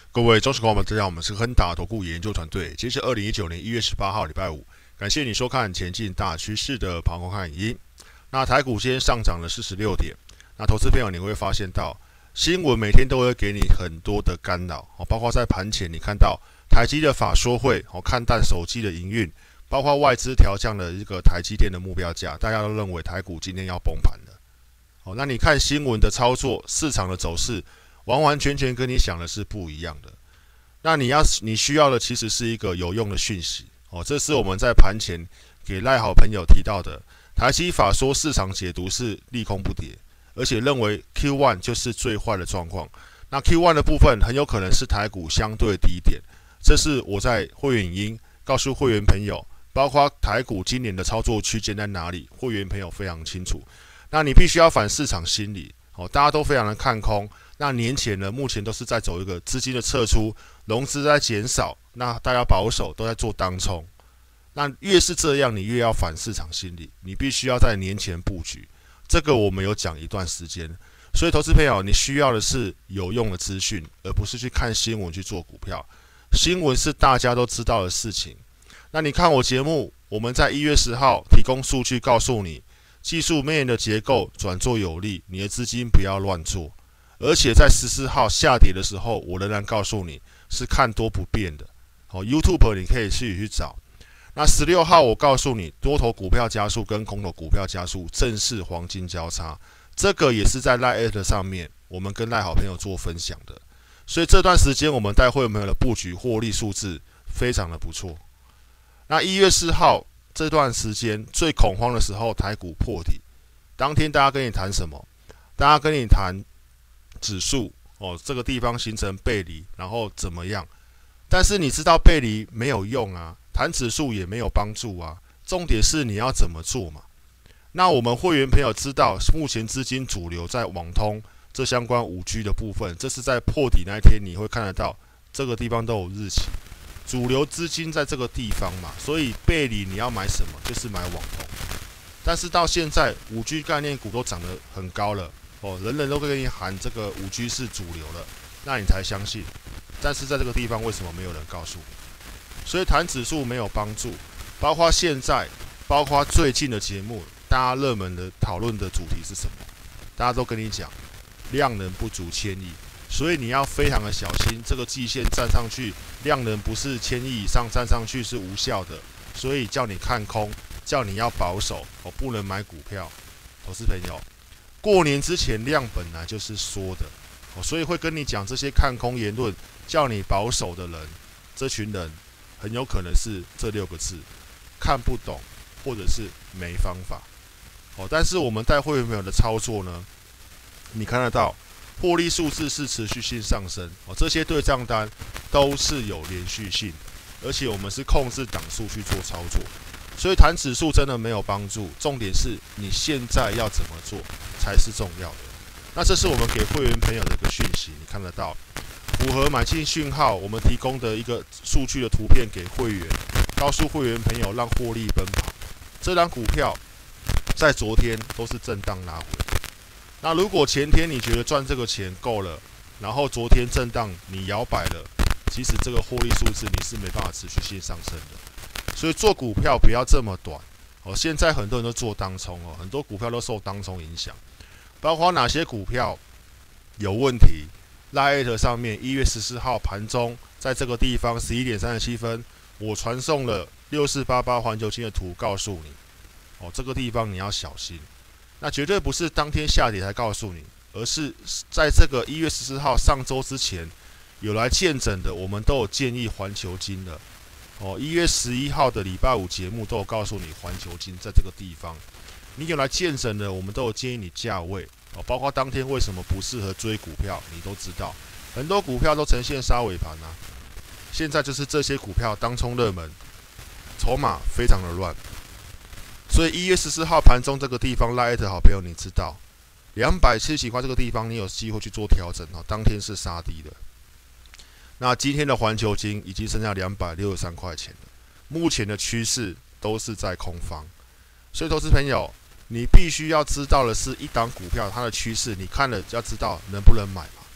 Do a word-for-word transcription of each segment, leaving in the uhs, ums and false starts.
各位忠实观众们，大家好，我们是亨达投顾研究团队。今天是二零一九年一月十八号，礼拜五。感谢你收看前进大趋势的盘后看影音。那台股今天上涨了四十六点。那投资朋友你会发现到，新闻每天都会给你很多的干扰，包括在盘前你看到台积的法说会，看淡手机的营运，包括外资调降了一个台积电的目标价，大家都认为台股今天要崩盘了。好，那你看新闻的操作，市场的走势，完完全全跟你想的是不一样的。那你要你需要的其实是一个有用的讯息哦，这是我们在盘前给赖好朋友提到的。台积法说市场解读是利空不跌，而且认为 Q 一 就是最坏的状况。那 Q 一 的部分很有可能是台股相对低点，这是我在会员影音告诉会员朋友，包括台股今年的操作区间在哪里，会员朋友非常清楚。那你必须要反市场心理哦，大家都非常的看空。那年前呢，目前都是在走一个资金的撤出，融资在减少，那大家保守都在做当冲。那越是这样，你越要反市场心理，你必须要在年前布局。这个我们有讲一段时间，所以投资朋友，你需要的是有用的资讯，而不是去看新闻去做股票。新闻是大家都知道的事情。那你看我节目，我们在一月十号提供数据告诉你，技术面的结构转做有利，你的资金不要乱做。而且在十四号下跌的时候，我仍然告诉你是看多不变的。好 ，YouTube 你可以自己去找。那十六号我告诉你，多头股票加速跟空头股票加速正是黄金交叉，这个也是在 Line 上面我们跟赖好朋友做分享的。所以这段时间我们带会员朋友的布局获利数字非常的不错。那一月四号这段时间最恐慌的时候，台股破底，当天大家跟你谈什么？大家跟你谈指数哦，这个地方形成背离，然后怎么样？但是你知道背离没有用啊，谈指数也没有帮助啊。重点是你要怎么做嘛？那我们会员朋友知道，目前资金主流在网通这相关 五 G 的部分，这是在破底那一天你会看得到，这个地方都有日期，主流资金在这个地方嘛，所以背离你要买什么？就是买网通。但是到现在 五 G 概念股都涨得很高了。哦，人人都跟你喊这个 五 G 是主流了，那你才相信。但是在这个地方为什么没有人告诉你？所以谈指数没有帮助，包括现在，包括最近的节目，大家热门的讨论的主题是什么？大家都跟你讲，量能不足千亿，所以你要非常的小心，这个季线站上去，量能不是千亿以上站上去是无效的，所以叫你看空，叫你要保守，哦，不能买股票，投资朋友。过年之前量本来就是缩的，哦，所以会跟你讲这些看空言论，叫你保守的人，这群人很有可能是这六个字：看不懂，或者是没方法。哦，但是我们带会员朋友的操作呢，你看得到获利数字是持续性上升，哦，这些对账单都是有连续性，而且我们是控制档数去做操作。所以谈指数真的没有帮助，重点是你现在要怎么做才是重要的。那这是我们给会员朋友的一个讯息，你看得到，符合买进讯号，我们提供的一个数据的图片给会员，告诉会员朋友让获利奔跑。这张股票在昨天都是震荡拉回，那如果前天你觉得赚这个钱够了，然后昨天震荡你摇摆了，其实这个获利数字你是没办法持续性上升的。所以做股票不要这么短哦。现在很多人都做当冲哦，很多股票都受当冲影响，包括哪些股票有问题 ？Line 上面一月十四号盘中在这个地方十一点三十七分，我传送了六四八八环球金的图告诉你哦，这个地方你要小心。那绝对不是当天下跌才告诉你，而是在这个一月十四号上周之前有来见诊的，我们都有建议环球金的。哦，一月十一号的礼拜五节目都有告诉你环球金在这个地方，你有来健身的，我们都有建议你价位哦，包括当天为什么不适合追股票，你都知道，很多股票都呈现杀尾盘啊。现在就是这些股票当冲热门，筹码非常的乱，所以一月十四号盘中这个地方 ，Line 好朋友你知道，两百七十几块这个地方你有机会去做调整哦，当天是杀低的。那今天的环球金已经剩下两百六十三块钱了，目前的趋势都是在空方，所以投资朋友，你必须要知道的是，一档股票它的趋势，你看了要知道能不能买嘛。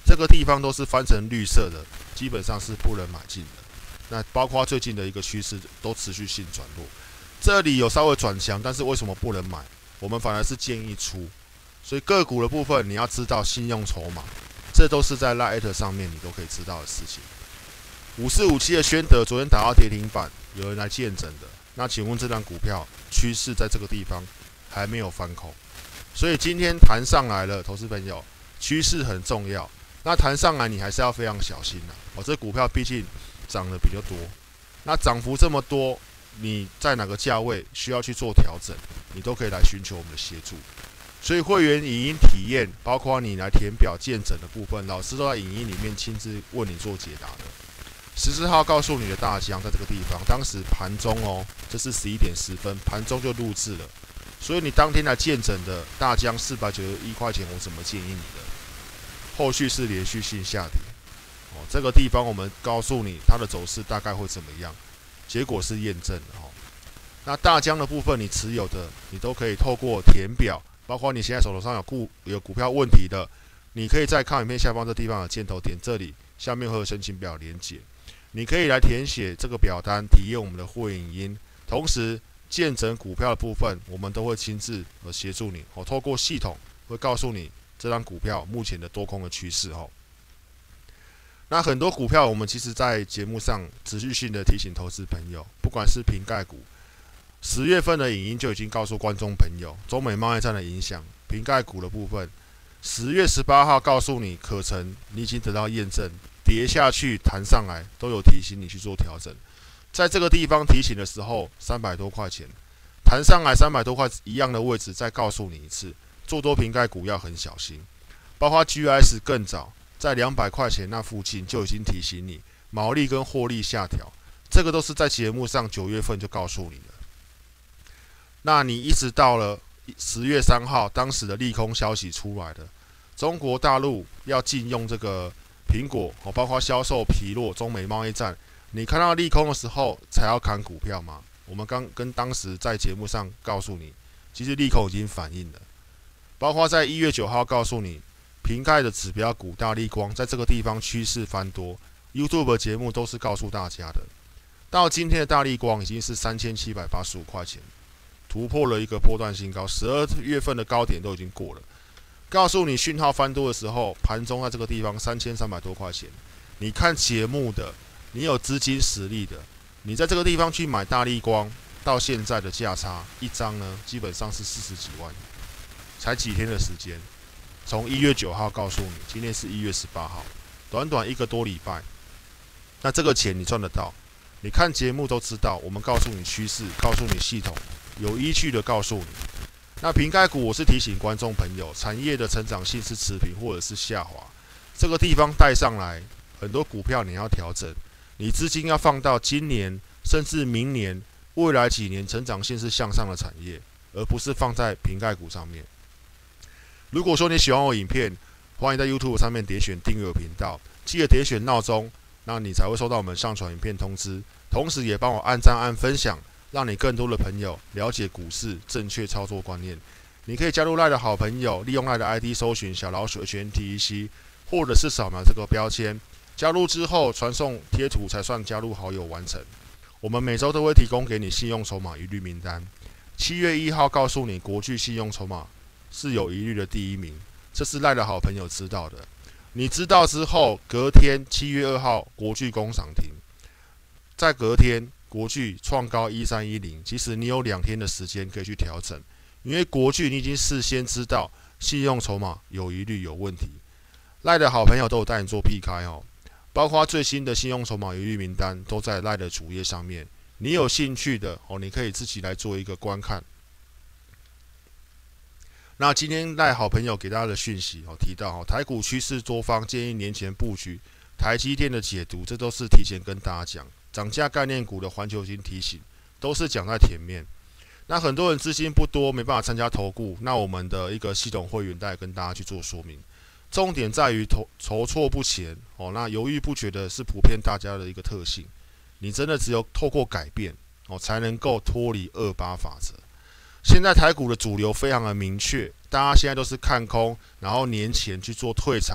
这个地方都是翻成绿色的，基本上是不能买进的。那包括最近的一个趋势都持续性转弱，这里有稍微转强，但是为什么不能买？我们反而是建议出。所以个股的部分，你要知道信用筹码，这都是在 Line 上面你都可以知道的事情。五四五七的宣德昨天打到跌停板，有人来见证的。那请问这张股票趋势在这个地方还没有翻空，所以今天弹上来了，投资朋友，趋势很重要。那弹上来你还是要非常小心啦、啊。哦，这股票毕竟涨得比较多，那涨幅这么多，你在哪个价位需要去做调整，你都可以来寻求我们的协助。所以会员影音体验，包括你来填表见证的部分，老师都在影音里面亲自为你做解答的。十四号告诉你的大江在这个地方，当时盘中哦，这是十一点十分，盘中就录制了。所以你当天来见证的大江四百九十一块钱，我怎么建议你的？后续是连续性下跌，哦，这个地方我们告诉你它的走势大概会怎么样，结果是验证的哦。那大江的部分你持有的，你都可以透过填表，包括你现在手头上有股有股票问题的，你可以在看影片下方这地方的箭头点这里，下面会有申请表连结，你可以来填写这个表单，体验我们的会员影音，同时见证股票的部分，我们都会亲自呃协助你，哦，透过系统会告诉你这张股票目前的多空的趋势哦。那很多股票我们其实在节目上持续性的提醒投资朋友，不管是瓶盖股，十月份的影音就已经告诉观众朋友，中美贸易战的影响，瓶盖股的部分，十月十八号告诉你可成，你已经得到验证，跌下去弹上来都有提醒你去做调整。在这个地方提醒的时候，三百多块钱弹上来三百多块一样的位置，再告诉你一次，做多瓶盖股要很小心。包括 G S 更早，在两百块钱那附近就已经提醒你，毛利跟获利下调，这个都是在节目上九月份就告诉你了。那你一直到了十月三号，当时的利空消息出来了，中国大陆要禁用这个苹果，包括销售疲弱，中美贸易战。你看到利空的时候才要砍股票吗？我们刚跟当时在节目上告诉你，其实利空已经反映了，包括在一月九号告诉你，瓶盖的指标股大立光在这个地方趋势翻多 ，YouTube 节目都是告诉大家的。到今天的大立光已经是三千七百八十五块钱，突破了一个波段新高，十二月份的高点都已经过了。告诉你讯号翻多的时候，盘中在这个地方三千三百多块钱，你看节目的。你有资金实力的，你在这个地方去买大立光，到现在的价差一张呢，基本上是四十几万，才几天的时间。从一月九号告诉你，今天是一月十八号，短短一个多礼拜，那这个钱你赚得到？你看节目都知道，我们告诉你趋势，告诉你系统，有依据的告诉你。那瓶盖股，我是提醒观众朋友，产业的成长性是持平或者是下滑，这个地方带上来，很多股票你要调整。你资金要放到今年甚至明年未来几年成长性是向上的产业，而不是放在瓶盖股上面。如果说你喜欢我影片，欢迎在 YouTube 上面点选订阅我频道，记得点选闹钟，那你才会收到我们上传影片通知。同时也帮我按赞按分享，让你更多的朋友了解股市正确操作观念。你可以加入 Line 的好朋友，利用 Line 的 I D 搜寻小老鼠 H N T E C， 或者是扫描这个标签。加入之后传送贴图才算加入好友完成。我们每周都会提供给你信用筹码疑虑名单。七月一号告诉你国巨信用筹码是有疑虑的第一名，这是赖的好朋友知道的。你知道之后，隔天七月二号国巨攻涨停，在隔天国巨创高一三一零，其实你有两天的时间可以去调整，因为国巨你已经事先知道信用筹码有疑虑有问题，赖的好朋友都有带你做避开哦。包括最新的信用筹码疑虑名单都在 Line 的主页上面，你有兴趣的哦，你可以自己来做一个观看。那今天 Line 好朋友给大家的讯息哦，提到哦，台股趋势多方建议年前布局，台积电的解读，这都是提前跟大家讲。涨价概念股的环球金提醒，都是讲在前面。那很多人资金不多，没办法参加投顾，那我们的一个系统会员带跟大家去做说明。重点在于筹筹措不前哦，那犹豫不决的是普遍大家的一个特性。你真的只有透过改变哦，才能够脱离二八法则。现在台股的主流非常的明确，大家现在都是看空，然后年前去做退场，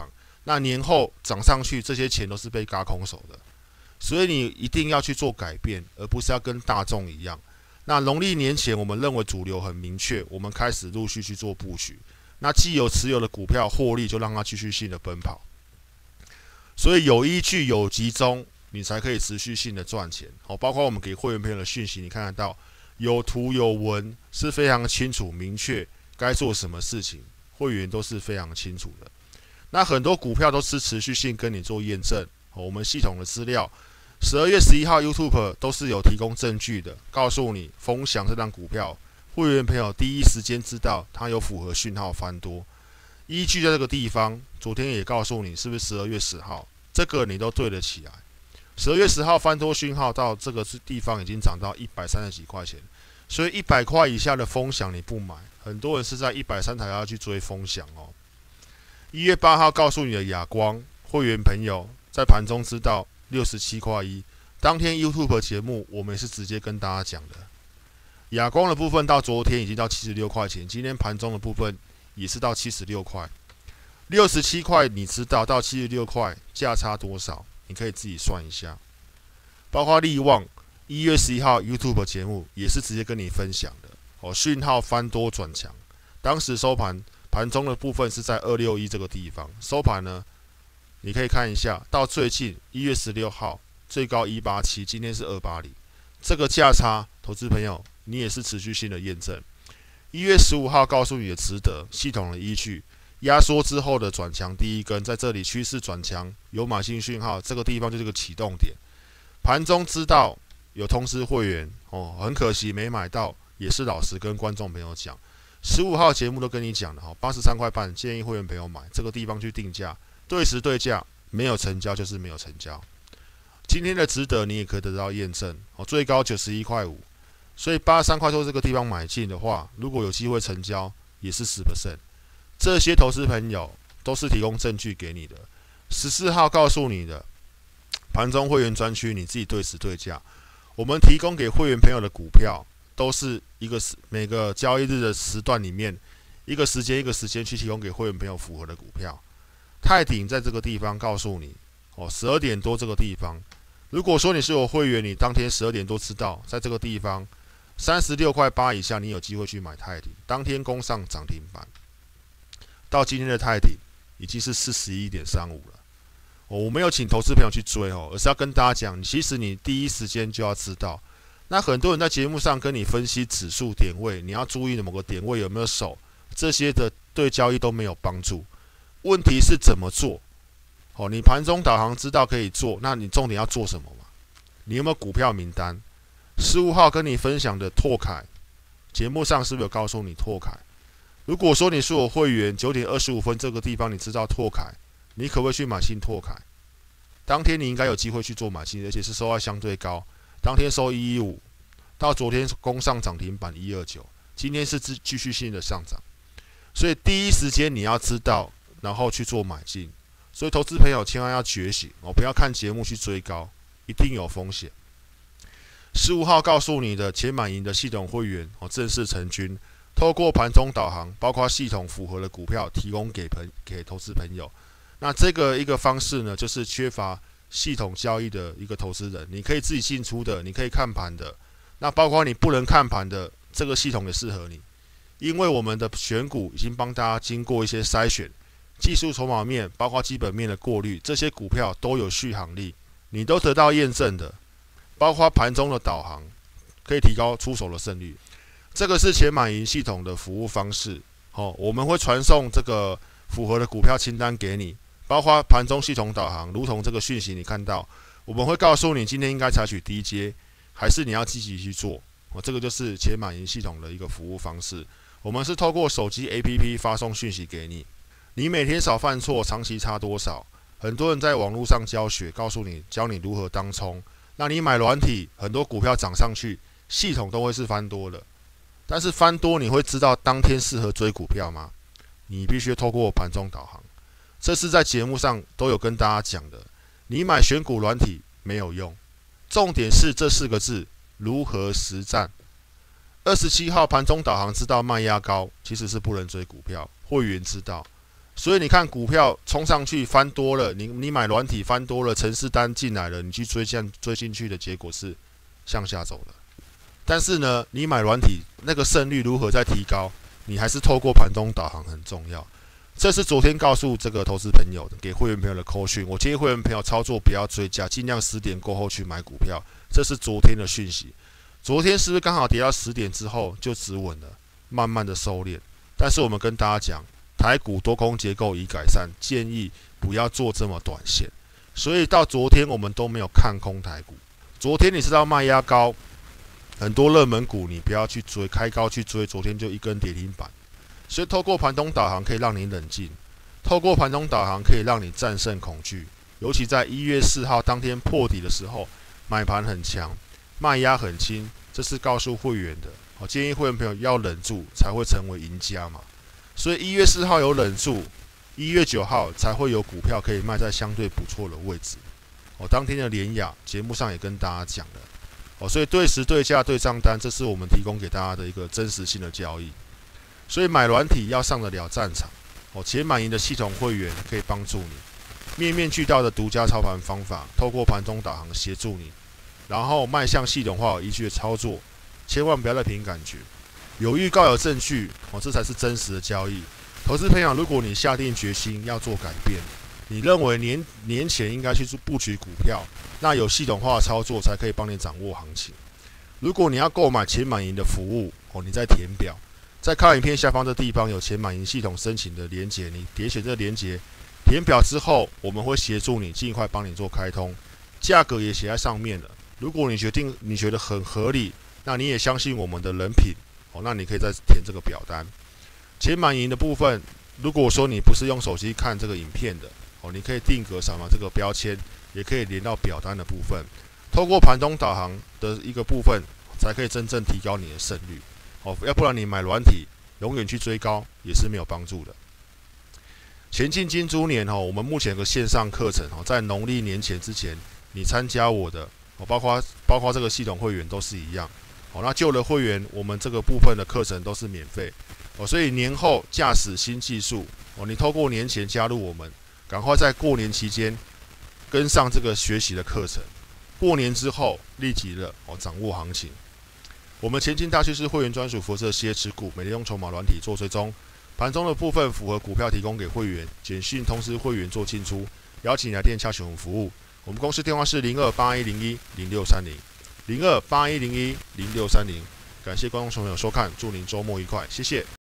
那年后涨上去，这些钱都是被轧空手的，所以你一定要去做改变，而不是要跟大众一样。那农历年前，我们认为主流很明确，我们开始陆续去做布局。那既有持有的股票获利，就让它继续性的奔跑。所以有依据、有集中，你才可以持续性的赚钱。好，包括我们给会员朋友的讯息，你看得到有图有文，是非常清楚明确该做什么事情，会员都是非常清楚的。那很多股票都是持续性跟你做验证。我们系统的资料，十二月十一号 YouTube 都是有提供证据的，告诉你风翔这档股票，会员朋友第一时间知道它有符合讯号翻多。依据在这个地方，昨天也告诉你是不是十二月十号，这个你都对得起来。十二月十号翻多讯号到这个地方已经涨到一百三十几块钱，所以一百块以下的风翔你不买，很多人是在一百三才要去追风翔哦。一月八号告诉你的亚光会员朋友在盘中知道六十七块一，当天 YouTube 节目我们也是直接跟大家讲的。亚光的部分到昨天已经到七十六块钱，今天盘中的部分也是到七十六块，六十七块你知道到七十六块价差多少？你可以自己算一下。包括力旺一月十一号 YouTube 节目也是直接跟你分享的哦，讯号翻多转强，当时收盘盘中的部分是在二六一这个地方，收盘呢你可以看一下，到最近一月十六号最高一八七，今天是二八零，这个价差，投资朋友你也是持续性的验证。一月十五号告诉你的值得系统的依据，压缩之后的转强第一根，在这里趋势转强，有买进讯号，这个地方就是个启动点。盘中知道有通知会员哦，很可惜没买到，也是老实跟观众朋友讲。十五号节目都跟你讲了哈，八十三块半，建议会员朋友买，这个地方去定价，对时对价，没有成交就是没有成交。今天的值得你也可以得到验证哦，最高九十一块五，所以八十三块多这个地方买进的话，如果有机会成交，也是 百分之十。这些投资朋友都是提供证据给你的。十四号告诉你的盘中会员专区，你自己对时对价。我们提供给会员朋友的股票，都是一个每个交易日的时段里面，一个时间一个时间去提供给会员朋友符合的股票。泰鼎在这个地方告诉你，哦，十二点多这个地方，如果说你是有会员，你当天十二点多知道，在这个地方三十六块八以下，你有机会去买泰鼎，当天攻上涨停板。到今天的泰鼎已经是 四十一点三五 了。哦，我没有请投资朋友去追哦，而是要跟大家讲，其实你第一时间就要知道。那很多人在节目上跟你分析指数点位，你要注意的某个点位有没有守，这些的对交易都没有帮助。问题是怎么做？哦，你盘中导航知道可以做，那你重点要做什么嘛？你有没有股票名单？十五号跟你分享的拓凯，节目上是不是有告诉你拓凯？如果说你是我会员，九点二十五分这个地方你知道拓凯，你可不可以去买新拓凯？当天你应该有机会去做买新，而且是收在相对高，当天收一一五，到昨天攻上涨停板一二九，今天是继续性的上涨，所以第一时间你要知道，然后去做买进。所以投资朋友千万要觉醒哦，不要看节目去追高，一定有风险。十五号告诉你的钱满盈的系统会员哦，正式成军，透过盘中导航，包括系统符合的股票，提供给朋给投资朋友。那这个一个方式呢，就是缺乏系统交易的一个投资人，你可以自己进出的，你可以看盘的，那包括你不能看盘的，这个系统也适合你，因为我们的选股已经帮大家经过一些筛选。技术筹码面，包括基本面的过滤，这些股票都有续航力，你都得到验证的。包括盘中的导航，可以提高出手的胜率。这个是钱满盈系统的服务方式。哦，我们会传送这个符合的股票清单给你，包括盘中系统导航，如同这个讯息你看到，我们会告诉你今天应该采取低阶，还是你要积极去做。哦，这个就是钱满盈系统的一个服务方式。我们是透过手机 A P P 发送讯息给你。你每天少犯错，长期差多少？很多人在网络上教学，告诉你教你如何当冲。那你买软体，很多股票涨上去，系统都会是翻多的。但是翻多，你会知道当天适合追股票吗？你必须透过盘中导航，这是在节目上都有跟大家讲的。你买选股软体没有用，重点是这四个字：如何实战。二十七号盘中导航知道卖压高，其实是不能追股票，会员知道。 所以你看股票冲上去翻多了，你你买软体翻多了，程式单进来了，你去追向追进去的结果是向下走的。但是呢，你买软体那个胜率如何在提高，你还是透过盘中导航很重要。这是昨天告诉这个投资朋友的，给会员朋友的扣讯。我建议会员朋友操作不要追加，尽量十点过后去买股票。这是昨天的讯息。昨天是不是刚好跌到十点之后就止稳了，慢慢的收敛？但是我们跟大家讲，台股多空结构已改善，建议不要做这么短线。所以到昨天我们都没有看空台股。昨天你知道卖压高，很多热门股你不要去追，开高去追，昨天就一根跌停板。所以透过盘中导航可以让你冷静，透过盘中导航可以让你战胜恐惧。尤其在一月四号当天破底的时候，买盘很强，卖压很轻，这是告诉会员的。我建议会员朋友要忍住，才会成为赢家嘛。所以一月四号有忍住，一月九号才会有股票可以卖在相对不错的位置。哦，当天的联亚节目上也跟大家讲了。哦，所以对时对价对账单，这是我们提供给大家的一个真实性的交易。所以买软体要上得了战场，哦，且满盈的系统会员可以帮助你，面面俱到的独家操盘方法，透过盘中导航协助你，然后迈向系统化有依据的操作，千万不要再凭感觉，有预告有证据，哦，这才是真实的交易。投资朋友，如果你下定决心要做改变，你认为年年前应该去布局股票，那有系统化的操作才可以帮你掌握行情。如果你要购买钱满盈的服务，哦，你在填表。在看影片下方的地方有钱满盈系统申请的连结，你点选这个连结，填表之后，我们会协助你尽快帮你做开通，价格也写在上面了。如果你决定你觉得很合理，那你也相信我们的人品，哦，那你可以再填这个表单。钱满盈的部分，如果说你不是用手机看这个影片的，哦，你可以定格扫描这个标签，也可以连到表单的部分，透过盘中导航的一个部分，才可以真正提高你的胜率。哦，要不然你买软体，永远去追高也是没有帮助的。前进金猪年哦，我们目前有个线上课程哦，在农历年前之前，你参加我的哦，包括包括这个系统会员都是一样。哦，那旧的会员，我们这个部分的课程都是免费哦，所以年后驾驶新技术哦，你透过年前加入我们，赶快在过年期间跟上这个学习的课程，过年之后立即的哦掌握行情。我们前进大趋势会员专属服务系列持股，每天用筹码软体做追踪，盘中的部分符合股票提供给会员，简讯通知会员做进出，邀请来电洽询我们服务。我们公司电话是零二八一零一零六三零零二八一零一零六三零。感谢观众朋友收看，祝您周末愉快，谢谢。